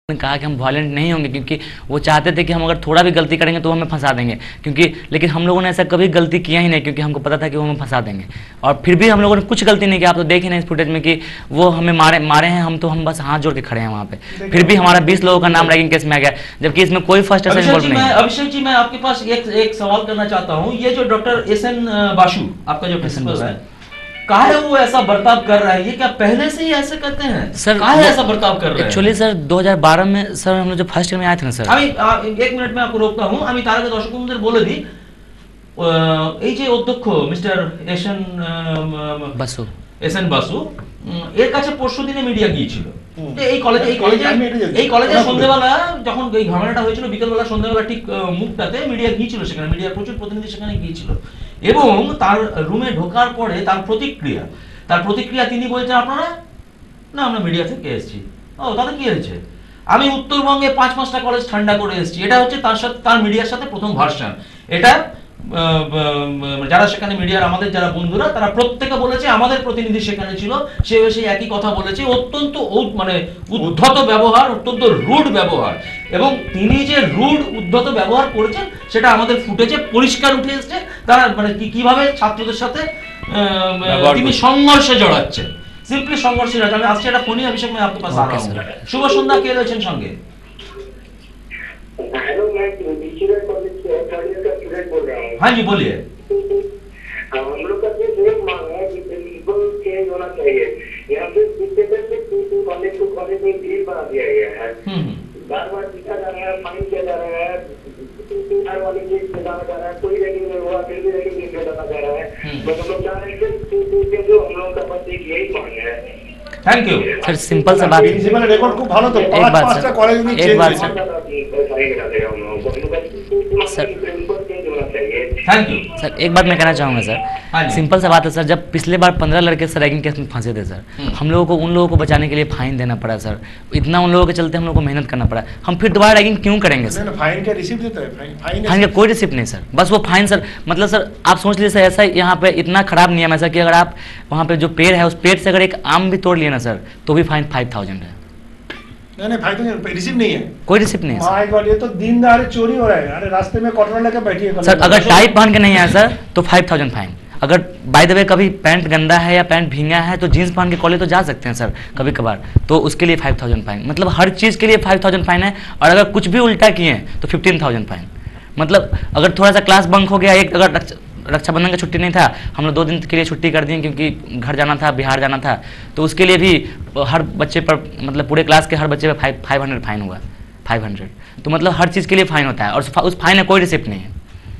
ने कहा कि हम वायलेंट नहीं होंगे, क्योंकि वो चाहते थे कि हम अगर थोड़ा भी गलती करेंगे तो हमें फंसा देंगे, क्योंकि लेकिन हम लोगों ने ऐसा कभी गलती किया ही नहीं, क्योंकि हमको पता था कि वो हमें फंसा देंगे। और फिर भी हम लोगों ने कुछ गलती नहीं किया। आप तो देख ही नहीं इस फुटेज में कि वो हमें मारे हैं, हम बस हाथ जोड़ के खड़े हैं वहाँ पे। फिर भी हमारा 20 लोगों का नाम रैगिंग केस में आ गया, जबकि इसमें कोई फर्स्ट ऐसा इन्वॉल्व नहीं है। अभिषेक जी, मैं आपके पास एक सवाल करना चाहता हूँ। ये जो डॉक्टर एस.एन. बासु, आपका जो प्रिंसिपल है, काहे वो ऐसा बर्ताव कर रहा है? ये क्या पहले से ही ऐसे करते हैं सर? काहे ऐसा बर्ताव कर रहे हैं? एक्चुअली सर 2012 में सर हम लोग जो फर्स्ट ईयर में आए थे ना सर, एक मिनट में आपको रोकता हूँ। আমি তার আগে দর্শকদের বলে দিই, এই যে অধ্যক্ষ মিস্টার এস.এন. বাসু, এর কাছে পরশুদিনে মিডিয়া গিয়েছিল। এই কলেজে সন্ধ্যাবেলা যখন এই ঘটনাটা হয়েছিল, বিকেলবেলা সন্ধ্যাবেলা ঠিক মুখটাতে মিডিয়া গিয়েছিল, সেখানে মিডিয়ার প্রচুর প্রতিনিধি সেখানে গিয়েছিল। এবং তার রুমে ঢোকার পরে তার প্রতিক্রিয়া তিনি বলছেন, আপনারা না, আমরা মিডিয়া থেকে এসেছি। ও, তাতে কি হয়েছে? আমি উত্তরবঙ্গে 5-5টা কলেজ ঠান্ডা করে এসেছি। এটা হচ্ছে তার মিডিয়ার সাথে প্রথম ভার্সন। এটা যারা সেখানে মিডিয়ার আমাদের যারা বন্ধুরা, তারা প্রত্যেকে বলেছে, আমাদের প্রতিনিধি সেখানে ছিল, সে সেই একই কথা বলেছে। অত্যন্ত উদ্ধত ব্যবহার, অত্যন্ত রুড ব্যবহার। এবং তিনি যে রুড উদ্ধত ব্যবহার করেছেন সেটা আমাদের ফুটেজে পরিষ্কার উঠে এসেছে। তারা কিভাবে ছাত্রদের সাথে তিনি সংঘর্ষে জড়াচ্ছেন, সিম্পলি সংঘর্ষে জড়াচ্ছেন। আমি আসছি একটা ফোনই, অভিষেক मैं आपके पास आ रहा हूं। शुभ সন্ধ্যা, কে রয়েছেন সঙ্গে? हेलो, मैं डिस्ट्रिक्ट कॉलेज से थर्ड ईयर का स्टूडेंट बोल रहा हूँ। हाँ जी, बोलिए। हम लोग का एक मांग है कि प्रिंसिपल चेंज होना चाहिए। यहाँ पे कॉलेज को कॉलेज में भीड़ बना दिया गया है। बार बार पीछा जा रहा है, फाइन किया जा रहा है, हर वाले केस में डाला जा रहा है। कोई रैगिंग नहीं हुआ, फिर भी रैगिंग नहीं डाला जा रहा है। तो हम लोग चाह रहे हैं कि जो हम लोग का बस एक यही मांग है। Thank you sir. सिंपल सा बात, प्रिंसिपल रेकॉर्ड खूब भालो तो एक बात सर, कॉलेज में एक बात सर, थैंक यू सर एक बात मैं कहना चाहूँगा सर। सिंपल सा बात है सर, जब पिछले बार 15 लड़के सर रैगिंग केस में फंसे थे सर, हम लोगों को उन लोगों को बचाने के लिए फाइन देना पड़ा सर। इतना उन लोगों के चलते हम लोगों को मेहनत करना पड़ा। हम फिर दोबारा रैगिंग क्यों करेंगे सर? फाइन का रिसिप्ट देता है, फाइन का कोई रिसिप्ट नहीं सर, बस वो फाइन सर। मतलब सर आप सोच लीजिए सर, ऐसा यहाँ पे इतना खराब नियम है सर कि अगर आप वहाँ पे जो पेड़ है उस पेड़ से अगर एक आम भी तोड़ लिए ना सर, तो भी फाइन 5000 है। नहीं फाइन तो रिसिप्ट नहीं है, कोई रिसिप्ट नहीं है सर। माय गॉड, ये तो दिन दहाड़े चोरी हो रहा है। अरे रास्ते में कॉटन लेके बैठिए सर, अगर टाई पहन के नहीं आया सर तो 5000 फाइन। अगर बाय द वे कभी पैंट गंदा है या पैंट भींगा है तो जीन्स पहन के कॉलेज तो जा सकते हैं सर कभी कभार, तो उसके लिए 5000 फाइन। मतलब हर चीज़ के लिए 5000 फाइन है। और अगर कुछ भी उल्टा किए तो 15000 फाइन। मतलब अगर थोड़ा सा क्लास बंक हो गया, एक अगर रक्षाबंधन का छुट्टी नहीं था, हम लोग 2 दिन के लिए छुट्टी कर दिए क्योंकि घर जाना था, बिहार जाना था, तो उसके लिए भी हर बच्चे पर, मतलब पूरे क्लास के हर बच्चे पर 500 फाइन हुआ। 500 तो मतलब हर चीज़ के लिए फाइन होता है, और उस फाइन में कोई रिसिप्ट नहीं है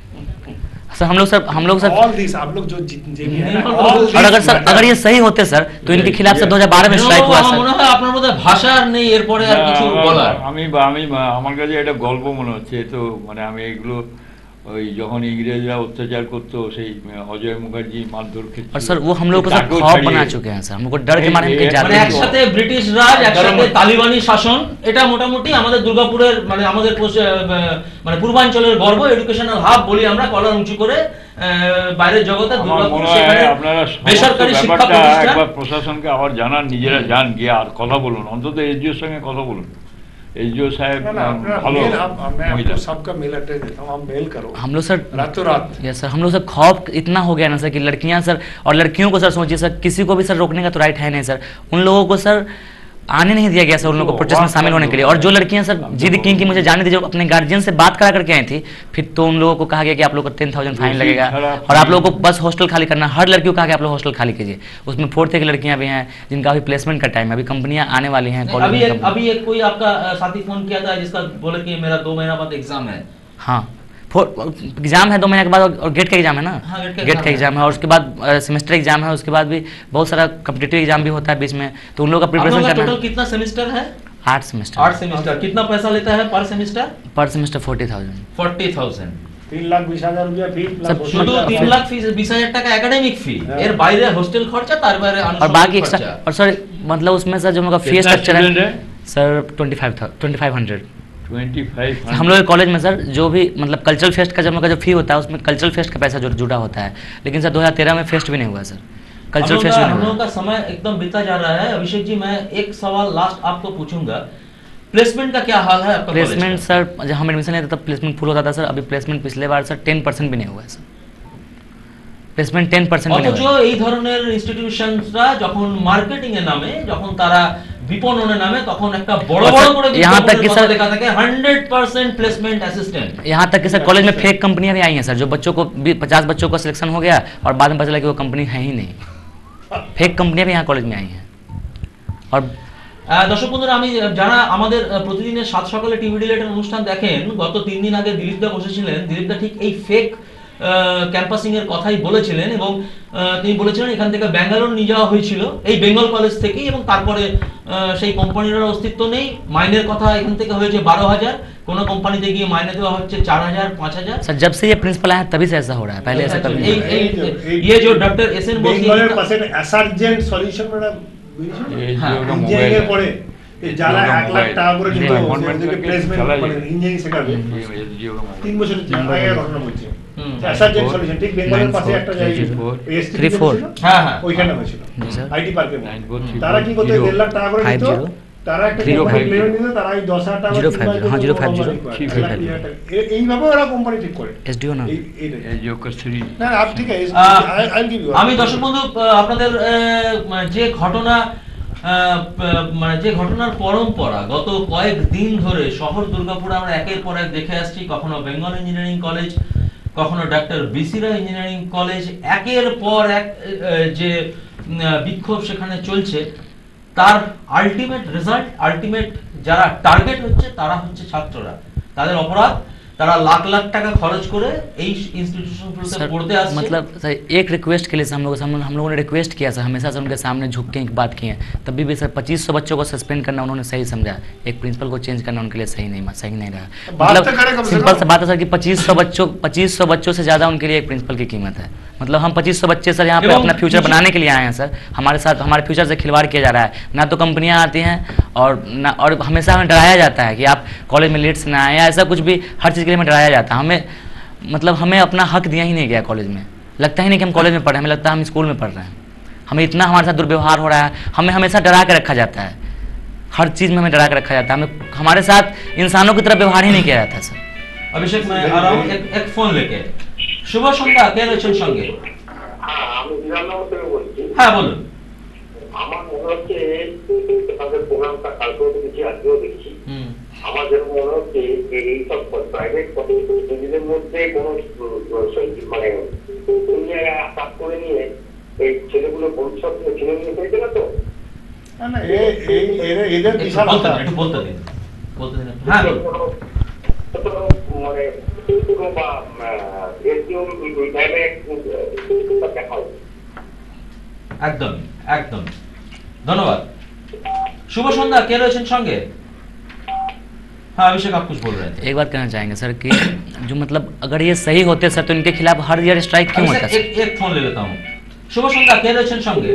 सर। हम लोग सर ऑल दिस आप लोग जो और अगर सर अगर ये सही होते सर तो इनके खिलाफ सर 2012 में स्ट्राइक हुआ सर। মনে হয় আপনার মধ্যে ভাষা আর নেই এরপরে আর কিছু বলার। আমি আমার কাছে এটা গল্প মনে হচ্ছে। তো মানে আমি এগুলো ওই যখন ইংরেজরা অত্যাচার করতো সেই অজয় মুখার্জি মারধর খেত। और सर वो हम लोग को सर खौफ बना चुके हैं सर, हम लोग को डर के मारे हम कहीं जाते মানে नहीं। একসাথে ব্রিটিশ রাজ, একসাথে তালিবানি শাসন, এটা মোটামুটি আমাদের দুর্গাপুরের মানে আমাদের মানে পূর্বাঞ্চলের গর্ব, এডুকেশনাল হাব বলি আমরা, কলার উঁচু করে বাইরের জগতে দুর্গাপুর সেখানে বেসরকারি শিক্ষা প্রতিষ্ঠান। একবার প্রশাসনকে আবার জানান, নিজেরা যান, গিয়ে আর কথা বলুন, অন্তত এসডিওর সঙ্গে কথা বলুন। एसडीओ साहब हेलो, मैं सबका मेल एड्रेस देता हूँ, आप मेल करो। हम लोग सर रातों रात यस सर, हम लोग सर खौफ इतना हो गया ना सर कि लड़कियां सर, और लड़कियों को सर सोचिए सर, किसी को भी सर रोकने का तो राइट है नहीं सर। उन लोगों को सर आने नहीं दिया गया सर, उन लोगों को प्रोटेस्ट में शामिल होने के लिए। और जो लड़कियां सर जिद की कि मुझे जाने दीजिए, अपने गार्जियन से बात करा करके आई थी, फिर तो उन लोगों को कहा गया कि आप लोग को 10,000 फाइन लगेगा, और आप लोगों को बस हॉस्टल खाली करना। हर लड़कियों को कहा कि आप लोग हॉस्टल खाली कीजिए। उसमें 4th की लड़कियां भी हैं जिनका अभी प्लेसमेंट का टाइम है, अभी कंपनियां आने वाली हैं। अभी एक कोई आपका साथी फोन किया था जिसका बोले कि मेरा 2 महीना बाद एग्जाम है। हाँ, एग्जाम है 2 महीने के बाद, और गेट का एग्जाम है ना। हाँ, गेट का एग्जाम है, और उसके बाद सेमेस्टर एग्जाम है, उसके बाद भी बहुत सारा कॉम्पिटिटिव एग्जाम भी होता है बीच में, तो उन लोगों का प्रिपरेशन करना। टोटल कितना सेमेस्टर है? 8 सेमेस्टर। 8 सेमेस्टर। कितना पैसा लेता है पर सेमेस्टर? पर सेमेस्टर 40,000। 40,000। 3,20,000 रुपया फी, শুধু 3,20,000 টাকা একাডেমিক ফি, এর বাইরে হোস্টেল খরচা, তার বাইরে और बाकी एक्स्ट्रा। और सर मतलब उसमें सर जो हम लोग का फी स्ट्रक्चर है सर 2500। हम लोग के कॉलेज में सर जो भी मतलब कल्चरल फेस्ट का जब हम लोग का जो फी होता है, उसमें कल्चरल फेस्ट का पैसा जो जुड़ा होता है, लेकिन सर 2013 में फेस्ट भी नहीं हुआ सर, कल्चरल फेस्ट भी नहीं हुआ। हम लोगों का समय एकदम बीता जा रहा है। अभिषेक जी, मैं एक सवाल लास्ट आपको पूछूंगा प्लेसमेंट का क्या हाल है आपका? प्लेसमेंट सर जब हम एडमिशन लेते तब प्लेसमेंट फुल होता था सर, अभी प्लेसमेंट पिछले बार सर 10% भी नहीं हुआ है सर, প্লেসমেন্ট 10% মানে অথচ এই ধরনের ইনস্টিটিউশনসরা যখন মার্কেটিং এর নামে, যখন তারা বিপণনের নামে, তখন একটা বড় বড় করে यहाँ तक कि सर লেখা থাকে 100% प्लेसमेंट असिस्टेंट। यहाँ तक कि सर कॉलेज में फेक कंपनियां भी आई हैं सर, जो बच्चों को 50 बच्चों का सिलेक्शन हो गया और बाद में पता चला कि वो कंपनी है ही नहीं, फेक कंपनियां भी यहाँ कॉलेज में आई हैं। और দর্শক বন্ধুরা, আমি যারা আমাদের প্রতিদিনের 7 সকালে টিভি ডিলেটের অনুষ্ঠান দেখেন, গত 3 দিন আগে দিলীপদা বসেছিলেন, দিলীপদা ঠিক এই ফেক ক্যাম্পাসিং এর কথাই বলেছিলেন এবং তিনি বলেছিলেন এখান থেকে ব্যাঙ্গালোর নিয়ে যাওয়া হয়েছিল এই বেঙ্গল কলেজ থেকে, এবং তারপরে সেই কোম্পানির অস্তিত্ব নেই। মাইনের কথা এখান থেকে হয়েছে 12,000, কোন কোম্পানিতে গিয়ে মাইনে দেওয়া হচ্ছে 4,000 5,000। सर जब से ये प्रिंसिपल आया तभी से ऐसा हो रहा है, पहले ऐसा कभी नहीं এই ये जो डॉक्टर एसएन बोस বেঙ্গলের পাশে অ্যাসার্জেন্ট সলিউশন মানে ইঞ্জিনিয়ারিং পড়ে যারা 1 লাখ টাকা করে দিত ওদেরকে প্লেসমেন্ট মানে ইঞ্জিনিয়ারিং শেখাবে 3 বছর আগে ঘটনা বলছে। অ্যাসার্জেন্ট সলিউশন ঠিক বেঙ্গলের পাশে একটা জায়গা 34 হ্যাঁ হ্যাঁ ওইখানে হয়েছিল আইটি পার্কে। 943 তারা কি করতে 1.5 লাখ টাকা করে দিত, তারা একটা কোম্পানি প্লেসমেন্ট দিত, তারা এই 10,000 টাকা 050 এইভাবে ওরা কোম্পানি ঠিক করে एसडीओ না एसडीओ कस्तूरी না আপ ঠিক আছে আই গিভ ইউ। আমি দর্শক বন্ধু আপনাদের যে ঘটনা মানে যে ঘটনার পরম্পরা গত কয়েক দিন ধরে শহর দুর্গাপুরে আমরা একের পর এক দেখে আসছি, কখনো বেঙ্গল ইঞ্জিনিয়ারিং কলেজ, কখনো doctor BC Roy engineering college, একের পর এক যে বিক্ষোভ সেখানে চলছে, তার আলটিমেট রেজাল্ট, আলটিমেট যারা টার্গেট হচ্ছে তারা হচ্ছে ছাত্ররা। তাদের অপরাধ, তারা लाख लाख টাকা খরচ করে এই ইনস্টিটিউশনগুলোতে পড়তে আসছে। मतलब सर एक रिक्वेस्ट के लिए हम लोगों ने रिक्वेस्ट किया सर, हमेशा से उनके सामने झुक के एक बात की है, तभी भी सर 2500 बच्चों को सस्पेंड करना उन्होंने सही समझा, एक प्रिंसिपल को चेंज करना उनके लिए सही नहीं रहा। मतलब सिंपल सा बात है सर कि 2500 बच्चों से ज़्यादा उनके लिए एक प्रिंसिपल की कीमत है। मतलब हम 2500 बच्चे सर यहाँ पे अपना फ्यूचर बनाने के लिए आए हैं सर, हमारे साथ हमारे फ्यूचर से खिलवाड़ किया जा रहा है। ना तो कंपनियाँ आती हैं और हमेशा हमें डराया जाता है कि आप कॉलेज में लेट से ना आए, या ऐसा कुछ भी हर चीज़ के लिए हमें डराया जाता है। हमें मतलब हमें अपना हक दिया ही नहीं गया कॉलेज में, लगता ही नहीं कि हम कॉलेज में पढ़ रहे हैं, हमें लगता है हम स्कूल में पढ़ रहे हैं। हमें इतना हमारे साथ दुर्व्यवहार हो रहा है, हमें हमेशा डरा के रखा जाता है, हर चीज़ में हमें डरा के रखा जाता है, हमें हमारे साथ इंसानों की तरह व्यवहार ही नहीं किया जाता सर। अभिषेक मैं आ रहा हूँ एक फोन लेके। शुभ सन्ध्या, কে রয়েছেন সঙ্গে? হ্যাঁ, আমি বিধাননগর থেকে বলছি। হ্যাঁ বলুন। আমার মনে হচ্ছে তাদের প্রোগ্রামটা কালকেও দেখেছি, আজকেও দেখছি। আমার যেন মনে হচ্ছে যে এইসব প্রাইভেট কলেজের মধ্যে কোনো মানে কাজ করে নিয়ে এই ছেলেগুলো ভবিষ্যৎ ছেলে নিয়ে পেয়েছে না তো? না এদের বিশাল একটু বলতে দিন হ্যাঁ মানে বা দেখা একদম একদম ধন্যবাদ। शुभ संध्या, কে রয়েছেন সঙ্গে? हाँ अभिषेक, आप कुछ बोल रहे थे। एक बात कहना चाहेंगे सर कि जो मतलब अगर ये सही होते सर तो इनके खिलाफ हर ईयर स्ट्राइक क्यों होता है? एक फोन ले लेता हूँ। शुभ संध्या, কে রয়েছেন সঙ্গে?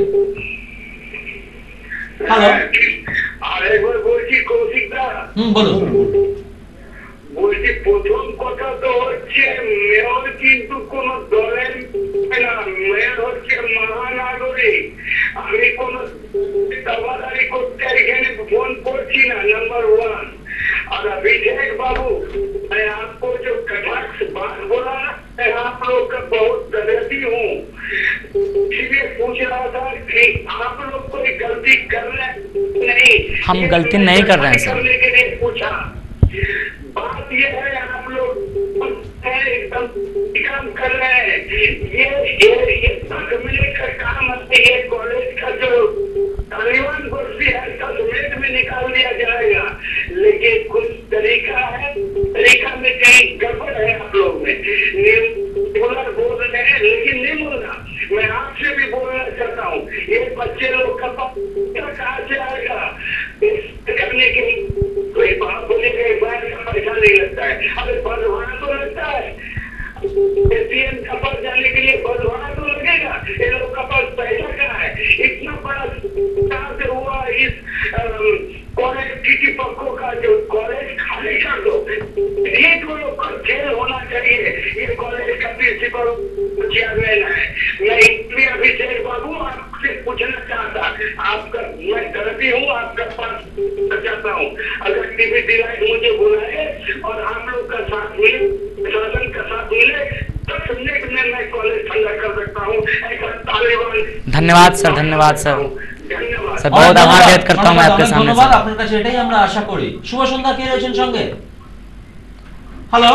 হ্যালো, আরেকবার বলছি কৌশিক দা। বলুন। বলছি প্রথম কথা তো হচ্ছে মেয়র কিন্তু কোন দলের না, মেয়র হচ্ছে মহানাগরিক। আমি কোন দাবাদারি করতে এখানে ফোন করছি না, নাম্বার 1। और अभिषेक बाबू, मैं आपको जो कटाक्ष बात बोला ना, मैं आप लोग का बहुत गलती हूँ, इसलिए पूछ रहा था कि आप लोग कोई गलती कर रहे नहीं। हम गलती नहीं कर रहे हैं सर। करने के लिए पूछा। बात ये है आप लोग एकदम काम कर रहे हैं। ये मिले का काम है, ये कॉलेज का जो तालिबान कुर्सी है समेत में निकाल दिया जाएगा, लेकिन कुछ तरीका है, तरीका में कहीं गड़बड़ है आप लोग में। बोल रहे हैं लेकिन नहीं बोलना। मैं आपसे भी बोलना चाहता हूँ, ये बच्चे लोग का कहाँ से आएगा करने के लिए? कोई बात बोलेगा पैसा नहीं लगता है, अरे बंधवाना तो लगता है। एटीएम का पास जाने के लिए बंधवाना तो लगेगा, ये लोग का पास पैसा कहाँ है? इतना बड़ा कहाँ से हुआ इस कॉलेज की पक्कों का? जो कॉलेज खाली कर दो, ये तो लोग का जेल होना चाहिए। ये कॉलेज का प्रिंसिपल चेयरमैन है। मैं इसलिए अभिषेक बाबू आपसे पूछना चाहता, आपका मैं गलती हूँ, आपका पास चाहता हूँ, अगर सर्टिफिकेट दिलाए, मुझे बुलाए और हम लोग का साथ मिले, प्रशासन का साथ मिले, 10 मिनट में मैं कॉलेज ठंडा कर सकता हूँ। ऐसा तालिबान। धन्यवाद सर, धन्यवाद सर। धन्यवाद স্যার বহুত আভার ব্যক্ত করता हूं मैं आपके सामने ধন্যবাদ, স্যার। আপনার কাছে এটাই আমরা আশা করি। শুভ সন্ধ্যা, কে রয়েছেন সঙ্গে? হ্যালো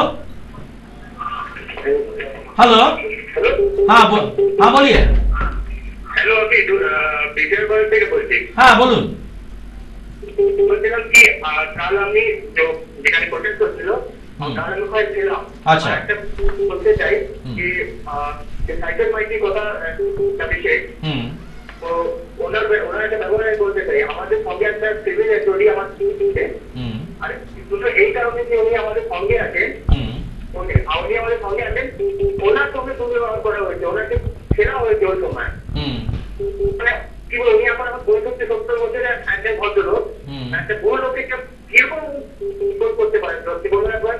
হ্যালো, হ্যাঁ হ্যাঁ বলিয়ে। হ্যালো, আমি বিজয়বাড়ি থেকে বলছি। হ্যাঁ বলুন। বলছিলাম কি কাল আমি যেখানে প্রোটেস্ট করছিল কাল আমি ওখানে ছিলাম। আচ্ছা। একটা বলতে চাই কি যে সাইকেল মাইকির কথা বিষয়ে তো ওনার একটা ব্যবহার আমি বলতে চাই। আমাদের সঙ্গে একটা সিভিল অ্যাথরিটি আমার টিমে, আর দুটো এই কারণে যে উনি আমাদের সঙ্গে আছেন, উনি আমাদের সঙ্গে আছেন, ওনার সঙ্গে দুর্ব্যবহার করা হয়েছে, ওনাকে ছেড়া হয়েছে ওই সময়। মানে কি বলবো, উনি আমার 65-70 বছরের একজন ভদ্রলোক, একটা বুড়ো লোককে কিরকম করতে পারেন কি বলবেন একবার?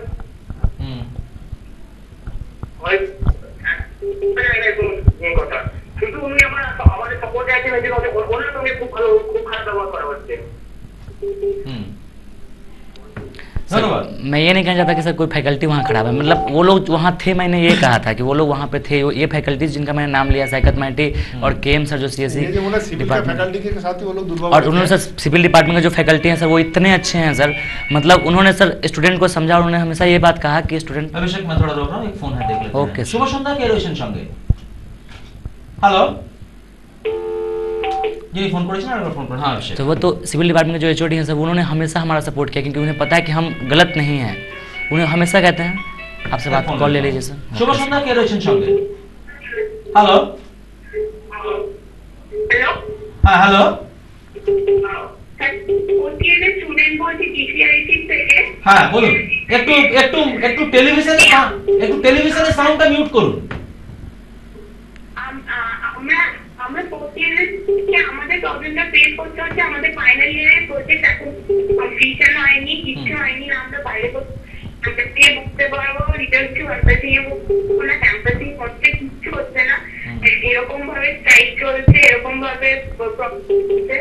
কথা শুধু উনি আমাদের সাপোর্টে আছেন, ওনার সঙ্গে খুব খারাপ ব্যবহার করা হচ্ছে। सर, मैं ये नहीं कहना चाहता कि सर कोई फैकल्टी वहाँ खराब है, मतलब वो लोग वहाँ थे, मैंने ये कहा था कि वो लोग वहाँ पे थे, ये फैकल्टीज जिनका मैंने नाम लिया, साइकत मैटी और केएम सर जो सीएससी फैकल्टी के साथ ही वो लोग दुर्व्यवहार, और उन्होंने सर सिविल डिपार्टमेंट के जो फैकल्टी हैं सर वो इतने अच्छे हैं सर, मतलब उन्होंने सर स्टूडेंट को समझा, उन्होंने हमेशा ये बात कहा कि स्टूडेंट। अभिषेक मैं थोड़ा रोक रहा हूँ, एक फोन है देख लेते हैं। ओके शुभ সন্ধ্যা, কে রয়েছেন সঙ্গে? হ্যালো, যিনি ফোন করেছেন আর ফোন করেন। हाँ अभिषेक। तो वो तो सिविल डिपार्टमेंट के जो एचओडी हैं सर, उन्होंने हमेशा हमारा सपोर्ट किया, क्योंकि उन्हें पता है कि हम गलत नहीं हैं, उन्हें हमेशा कहते हैं आपसे बात कॉल ले लीजिए सर। শুভ সন্ধ্যা, কে রয়েছেন সঙ্গে? হ্যালো হ্যালো, হ্যাঁ হ্যালো, স্টুডেন্ট বলছি জিসিআইসি থেকে। হ্যাঁ বলুন। একটু একটু একটু টেলিভিশনের সাউন্ডটা মিউট করুন। আমরা আমাদের প্রবলেমটা ফেস করতে হচ্ছে, আমাদের ফাইনাল ইয়ারের প্রজেক্ট এখন কমপ্লিশন হয়নি, কিছু হয়নি, আমরা বাইরে ক্যাম্পাস দিয়ে বুঝতে পারবো, রিটার্ন টু ক্যাম্পাস দিয়ে বুঝবো না, ক্যাম্পাসিং করতে কিচ্ছু হচ্ছে না, এরকম ভাবে স্ট্রাইক চলছে, এরকম ভাবে চলছে।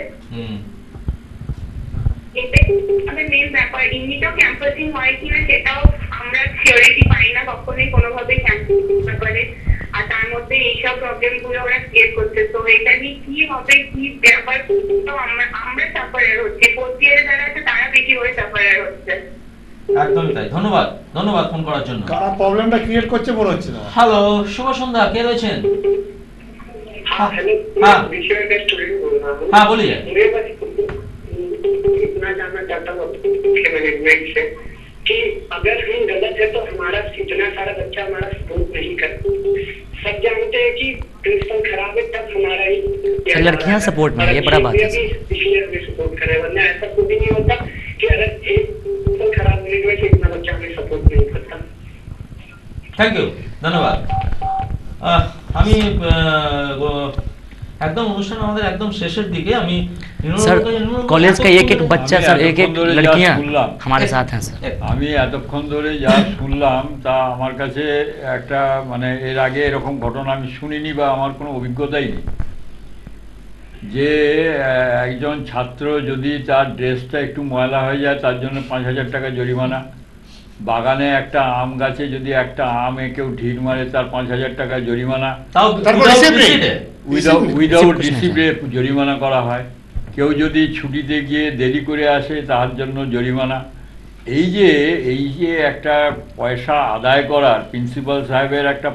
এটাই আমাদের মেন ব্যাপার। এমনিতেও ক্যাম্পাসিং হয় কিনা সেটাও আমরা সিওরিটি পাই না কখনোই কোনোভাবেই ক্যাম্পাসিং ব্যাপারে, আর তার মধ্যে এইসব প্রবলেম গুলো ওরা ক্রিয়েট করছে। তো এটা নিয়ে কি হবে, কি ব্যাপার, তো আমরা সাফারার হচ্ছে, ফোর্থ ইয়ারে যারা আছে তারা বেশি করে সাফারার হচ্ছে। একদমই তাই। ধন্যবাদ, ধন্যবাদ ফোন করার জন্য। কারা প্রবলেমটা ক্রিয়েট করছে মনে হচ্ছে না। হ্যালো, শুভ সন্ধ্যা, কে রয়েছেন? हाँ हेलो, हाँ। विषय का स्टूडेंट बोल रहा हूँ। हाँ बोलिए। मैं बस इतना जानना चाहता हूँ मैनेजमेंट से कि अगर हम गलत है तो हमारा इतना सारा बच्चा हमारा सपोर्ट नहीं करता। सब जानते हैं कि प्रिंसिपल खराब है, तब हमारा ही लड़कियां सपोर्ट में, ये बड़ा बात है। इसलिए भी सपोर्ट करे, वरना ऐसा कुछ नहीं होता कि अगर एक प्रिंसिपल खराब नहीं हुआ तो इतना बच्चा हमें सपोर्ट नहीं करता। থ্যাংক ইউ, ধন্যবাদ। আমি একদম অনুষ্ঠান আমাদের একদম শেষের দিকে, আমি सर कॉलेज का एक एक बच्चा सर, एक एक लड़कियां हमारे साथ हैं सर। আমি এতক্ষণ ধরে যা শুনলাম তা আমার কাছে একটা মানে এর আগে এরকম ঘটনা আমি শুনিনি বা আমার কোনো অভিজ্ঞতাই নেই যে একজন ছাত্র যদি তার ড্রেসটা একটু ময়লা হয়ে যায় তার জন্য 5,000 টাকা জরিমানা, বাগানে একটা আম গাছে যদি একটা আমে কেউ ঢিল মারে তার 5,000 টাকা জরিমানা, উইদাউট রিসিপ্টে জরিমানা করা হয়, কেউ যদি ছুটিতে গিয়ে দেরি করে আসে তার জন্য জরিমানা। এই যে একটা পয়সা আদায় করার প্রিন্সিপাল সাহেবের একটা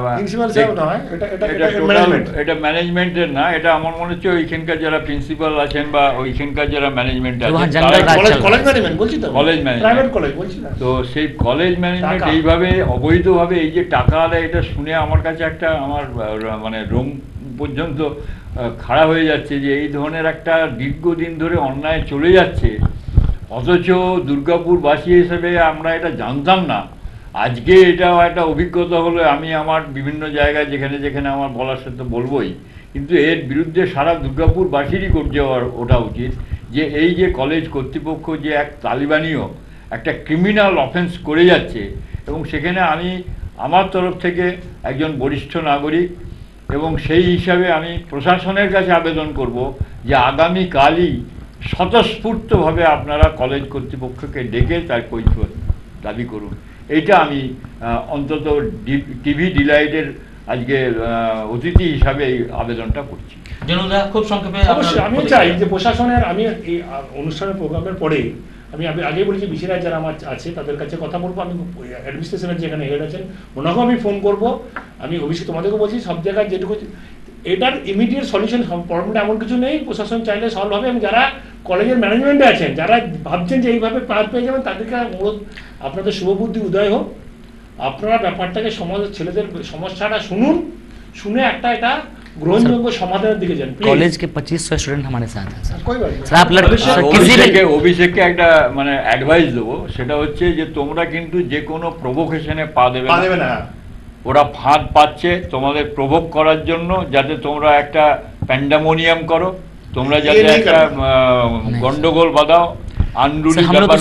এটা ম্যানেজমেন্টের না, এটা আমার মনে হচ্ছে ওইখানকার যারা প্রিন্সিপাল আছেন বা ওইখানকার যারা ম্যানেজমেন্ট আছে, কলেজ ম্যানেজমেন্ট, তো সেই কলেজ ম্যানেজমেন্ট এইভাবে অবৈধভাবে এই যে টাকা আদায়, এটা শুনে আমার কাছে একটা আমার মানে রোম পর্যন্ত খাড়া হয়ে যাচ্ছে যে এই ধরনের একটা দীর্ঘদিন ধরে অন্যায় চলে যাচ্ছে, অথচ দুর্গাপুরবাসী হিসেবে আমরা এটা জানতাম না। আজকে এটাও একটা অভিজ্ঞতা হলো, আমি আমার বিভিন্ন জায়গায় যেখানে যেখানে আমার বলার সাথে বলবোই, কিন্তু এর বিরুদ্ধে সারা দুর্গাপুরবাসীরই করতে ওঠা উচিত যে এই যে কলেজ কর্তৃপক্ষ যে এক তালিবানীয় একটা ক্রিমিনাল অফেন্স করে যাচ্ছে, এবং সেখানে আমি আমার তরফ থেকে একজন বরিষ্ঠ নাগরিক এবং সেই হিসাবে আমি প্রশাসনের কাছে আবেদন করব যে আগামীকালই স্বতঃস্ফূর্তভাবে আপনারা কলেজ কর্তৃপক্ষকে ডেকে তার কৈফিয়ত দাবি করুন। এইটা আমি অন্তত টিভি ডিলাইটের আজকে অতিথি হিসাবে এই আবেদনটা করছি। খুব সংক্ষেপে আমি চাই যে প্রশাসনের, আমি এই অনুষ্ঠানের প্রোগ্রামের পরে আমি আগে বলেছি বিশেরা যারা আমার আছে তাদের কাছে কথা বলবো, আমি অ্যাডমিনিস্ট্রেশনের যেখানে হেড আছেন ওনাকেও আমি ফোন করব। আমি অভিষেক তোমাদেরকে বলছি সব জায়গায় যেটুকু এটার ইমিডিয়েট সলিউশন প্রবলেমটা এমন কিছু নেই, প্রশাসন চাইলে সলভ হবে। এবং যারা কলেজের ম্যানেজমেন্টে আছেন, যারা ভাবছেন যে এইভাবে পার পেয়ে যাবেন, তাদেরকে অনুরোধ আপনাদের শুভবুদ্ধি উদয় হোক, আপনারা ব্যাপারটাকে সমাজের ছেলেদের সমস্যাটা শুনুন, শুনে একটা এটা ग्रहणयोग्य समाधाনের দিকে যান। कॉलेज के 2500 स्टूडेंट हमारे साथ हैं सर। कोई बात नहीं सर आप অভিষেককে একটা মানে অ্যাডভাইস দেবো, সেটা হচ্ছে যে তোমরা কিন্তু যে কোনো প্রভোকেশনে পা দেবে না। ওরা ফাঁদ পাচ্ছে তোমাদের প্রভোগ করার জন্য, যাতে তোমরা একটা প্যান্ডামোনিয়াম করো, তোমরা যাতে একটা গন্ডগোল বাঁধাও, আন্দোলন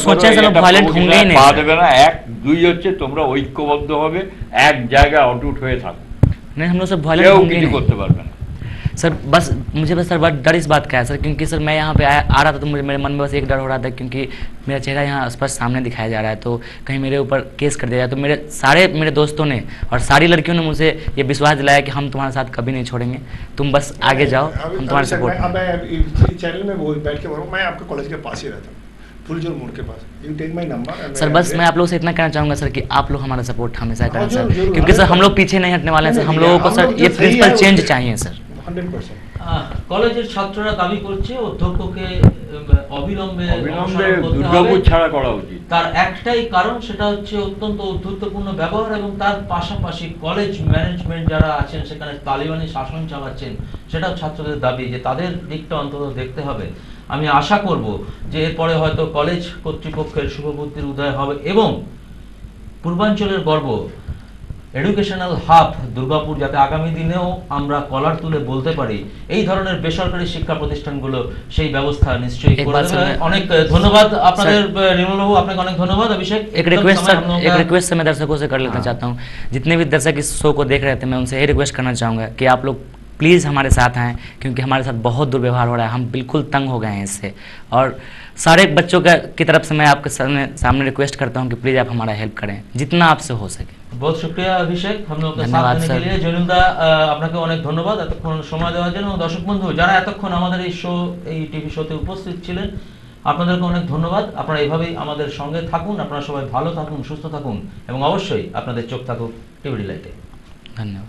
পা দেবে না। 1 2 হচ্ছে তোমরা ঐক্যবদ্ধ হবে, এক জায়গায় অটুট হয়ে থাকো। नहीं, हम लोग सब वायलेंट होंगे नहीं करते पारबे ना सर। बस मुझे बस सर डर इस बात का है सर, क्योंकि सर मैं यहाँ पे आ रहा था तो मुझे मेरे मन में बस एक डर हो रहा था, क्योंकि मेरा चेहरा यहाँ स्पष्ट सामने दिखाया जा रहा है, तो कहीं मेरे ऊपर केस कर दिया जाए। तो मेरे दोस्तों ने और सारी लड़कियों ने मुझे ये विश्वास दिलाया कि हम तुम्हारे साथ कभी नहीं छोड़ेंगे, तुम बस आगे जाओ, हम तुम्हारे सपोर्ट। चैनल में बैठ के मैं आपके कॉलेज के पास ही रहता हूँ, फुलजोर मोड़ के पास। You take my number sir. बस मैं आप लोगों से इतना कहना चाहूँगा सर कि आप लोग हमारा सपोर्ट हमेशा करें सर, क्योंकि सर हम लोग पीछे नहीं हटने वाले हैं सर। हम लोगों को सर ये प्रिंसिपल चेंज चाहिए सर। 100%। কলেজের ছাত্ররা দাবি করছে অধ্যক্ষকে অবিলম্বে দুর্গাপুর ছাড়া করা উচিত। তার একটাই কারণ, সেটা হচ্ছে অত্যন্ত ঔদ্ধত্যপূর্ণ ব্যবহার, এবং তার পাশাপাশি কলেজ ম্যানেজমেন্ট যারা আছেন সেখানে তালিবানি শাসন চালাচ্ছেন, সেটাও ছাত্রদের দাবি যে তাদের দিকটা অন্তত দেখতে হবে। আমি আশা করব যে এরপরে হয়তো কলেজ কর্তৃপক্ষের শুভবুদ্ধির উদয় হবে এবং পূর্বাঞ্চলের গর্ব এডুকেশনাল হাব দুর্গাপুর যাতে আগামী দিনেও আমরা কলার তুলে বলতে পারি, এই ধরনের বেসরকারি শিক্ষা প্রতিষ্ঠানগুলো সেই ব্যবস্থা নিশ্চয়ই করে দেবে। অনেক ধন্যবাদ আপনাদের নির্মল বাবু, আপনাকে অনেক ধন্যবাদ। अभिषेक, एक रिक्वेस्ट मैं दर्शकों से कर लेना चाहता हूँ। जितने भी दर्शक इस शो को देख रहे थे, मैं उनसे यही रिक्वेस्ट करना चाहूँगा कि आप लोग प्लीज़ हमारे साथ आएँ, क्योंकि हमारे साथ बहुत दुर्व्यवहार हो रहा है, हम बिल्कुल तंग हो गए हैं इससे। और सारे बच्चों की तरफ से मैं आपके सामने रिक्वेस्ट करता हूं कि प्लीज़ आप हमारा हेल्प करें जितना आपसे हो सके। बहुत शुक्रिया अभिषेक, हम लोग के साथ देने के लिए। জয়নুলদা, আপনাকে অনেক ধন্যবাদ এতক্ষণ সময় দেওয়ার জন্য। দর্শক বন্ধু যারা এতক্ষণ আমাদের এই টিভি শোতে উপস্থিত ছিলেন, আপনাদেরকে অনেক ধন্যবাদ। আপনারা এইভাবেই আমাদের সঙ্গে থাকুন, আপনারা সবাই ভালো থাকুন, সুস্থ থাকুন, এবং অবশ্যই আপনাদের চোখ থাকুক টিভি ডিলাইটে। ধন্যবাদ।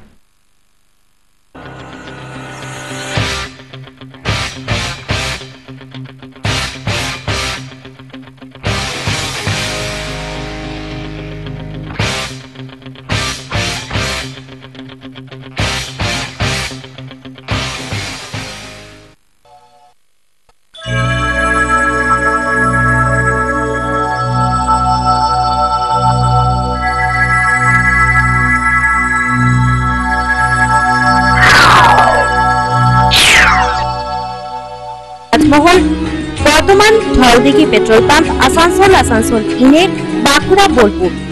মহল বর্ধমান ঢলদিঘি পেট্রোল পাম্প, আসানসোল ইনে, বাঁকুড়া বোলপুর।